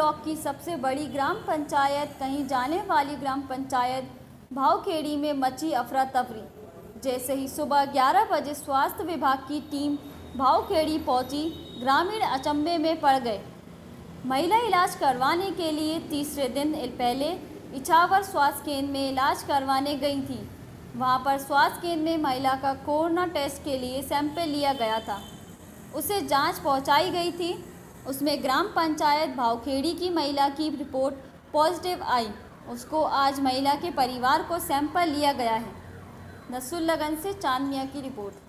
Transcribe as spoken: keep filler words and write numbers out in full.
Block की सबसे बड़ी ग्राम पंचायत कहीं जाने वाली ग्राम पंचायत भावखेड़ी में मची अफरा तफरी। जैसे ही सुबह ग्यारह बजे स्वास्थ्य विभाग की टीम भावखेड़ी पहुंची, ग्रामीण अचंभे में पड़ गए। महिला इलाज करवाने के लिए तीसरे दिन पहले इछावर स्वास्थ्य केंद्र में इलाज करवाने गई थी। वहां पर स्वास्थ्य केंद्र में महिला का कोरोना टेस्ट के लिए सैंपल लिया गया था, उसे जांच पहुंचाई गई थी। उसमें ग्राम पंचायत भावखेड़ी की महिला की रिपोर्ट पॉजिटिव आई। उसको आज महिला के परिवार को सैंपल लिया गया है। नसरुल्लागंज से चांद मियां की रिपोर्ट।